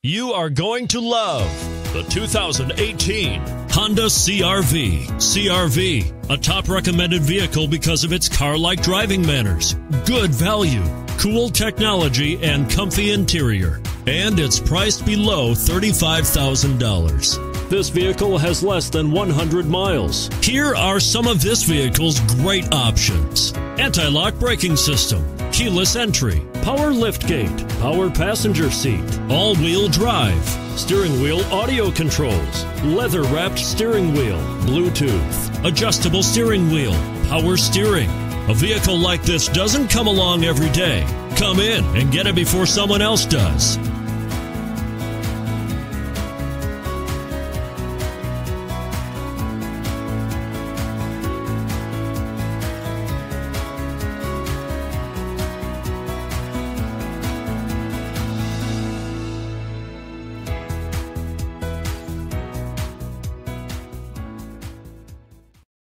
You are going to love the 2018 Honda CR-V. CR-V, a top recommended vehicle because of its car-like driving manners, good value, cool technology, and comfy interior. And it's priced below $35,000. This vehicle has less than 100 miles. Here are some of this vehicle's great options: anti-lock braking system, keyless entry, power liftgate, power passenger seat, all-wheel drive, steering wheel audio controls, leather-wrapped steering wheel, Bluetooth, adjustable steering wheel, power steering. A vehicle like this doesn't come along every day. Come in and get it before someone else does.